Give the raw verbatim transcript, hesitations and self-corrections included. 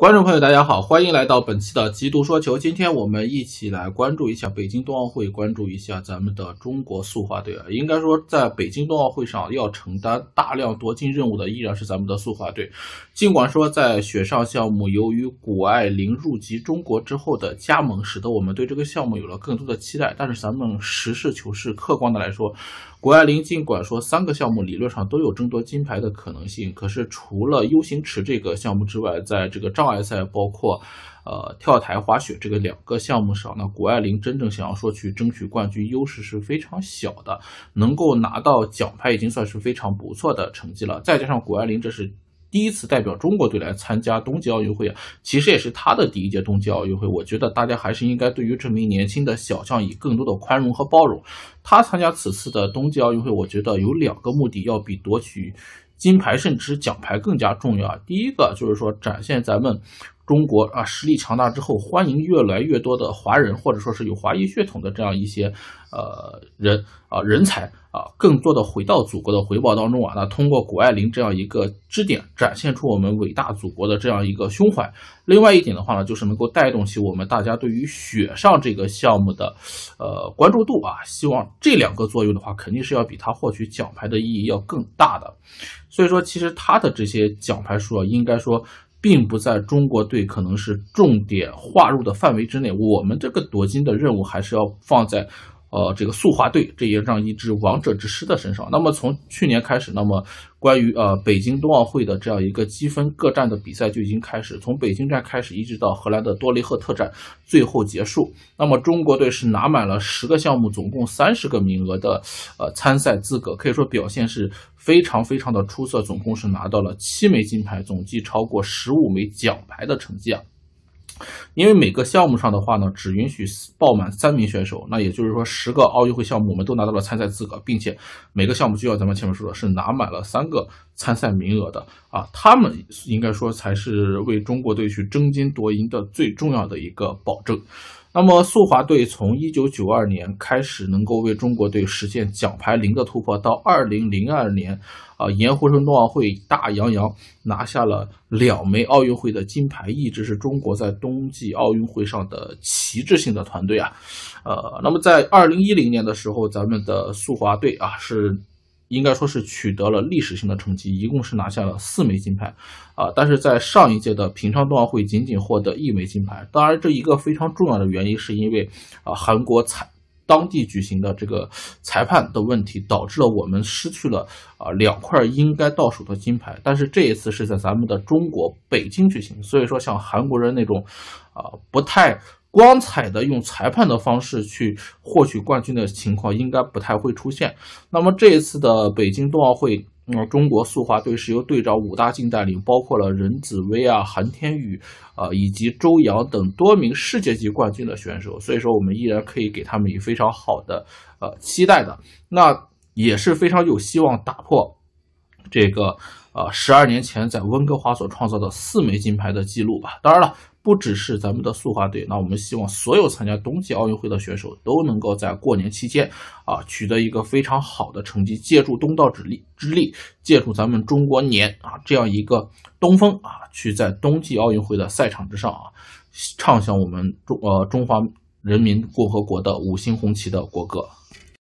观众朋友大家好，欢迎来到本期的极度说球。今天我们一起来关注一下北京冬奥会，关注一下咱们的中国速滑队啊。应该说在北京冬奥会上要承担大量夺金任务的依然是咱们的速滑队。尽管说在雪上项目由于谷爱凌入籍中国之后的加盟，使得我们对这个项目有了更多的期待，但是咱们实事求是客观的来说，谷爱凌尽管说三个项目理论上都有争夺金牌的可能性，可是除了 U 型池这个项目之外，在这个障碍赛包括呃跳台滑雪这个两个项目上，那谷爱凌真正想要说去争取冠军优势是非常小的，能够拿到奖牌已经算是非常不错的成绩了。再加上谷爱凌这是第一次代表中国队来参加冬季奥运会啊，其实也是他的第一届冬季奥运会。我觉得大家还是应该对于这名年轻的小将以更多的宽容和包容。他参加此次的冬季奥运会，我觉得有两个目的要比夺取金牌甚至是奖牌更加重要。第一个就是说展现咱们中国啊实力强大之后，欢迎越来越多的华人或者说是有华裔血统的这样一些呃人啊人才啊，更多的回到祖国的回报当中啊。那通过谷爱凌这样一个支点，展现出我们伟大祖国的这样一个胸怀。另外一点的话呢，就是能够带动起我们大家对于雪上这个项目的呃关注度啊。希望这两个作用的话，肯定是要比他获取奖牌的意义要更大的。所以说，其实他的这些奖牌数啊，应该说并不在中国队可能是重点划入的范围之内。我们这个夺金的任务还是要放在呃，这个速滑队这也让一支王者之师的身上。那么从去年开始，那么关于呃北京冬奥会的这样一个积分各站的比赛就已经开始，从北京站开始一直到荷兰的多雷赫特站最后结束。那么中国队是拿满了十个项目，总共三十个名额的呃参赛资格，可以说表现是非常非常的出色，总共是拿到了七枚金牌，总计超过十五枚奖牌的成绩啊。因为每个项目上的话呢，只允许报满三名选手，那也就是说十个奥运会项目我们都拿到了参赛资格，并且每个项目就像咱们前面说的是拿满了三个参赛名额的啊，他们应该说才是为中国队去争金夺银的最重要的一个保证。那么速滑队从一九九二年开始能够为中国队实现奖牌零的突破，到二零零二年啊，盐湖城冬奥会大洋洋拿下了两枚奥运会的金牌，一直是中国在冬季奥运会上的旗帜性的团队啊。呃，那么在二零一零年的时候，咱们的速滑队啊是应该说是取得了历史性的成绩，一共是拿下了四枚金牌啊，但是在上一届的平昌冬奥会仅仅获得一枚金牌。当然，这一个非常重要的原因是因为啊韩国裁当地举行的这个裁判的问题，导致了我们失去了啊两块应该到手的金牌。但是这一次是在咱们的中国北京举行，所以说像韩国人那种啊不太光彩的用裁判的方式去获取冠军的情况应该不太会出现。那么这一次的北京冬奥会，嗯，中国速滑队是由队长武大靖带领，包括了任子威啊、韩天宇啊、呃、以及周洋等多名世界级冠军的选手，所以说我们依然可以给他们以非常好的呃期待的。那也是非常有希望打破这个呃十二年前在温哥华所创造的四枚金牌的记录吧。当然了，不只是咱们的速滑队，那我们希望所有参加冬季奥运会的选手都能够在过年期间啊取得一个非常好的成绩，借助东道之力之力，借助咱们中国年啊这样一个东风啊，去在冬季奥运会的赛场之上啊唱响我们中呃中华人民共和国的五星红旗的国歌。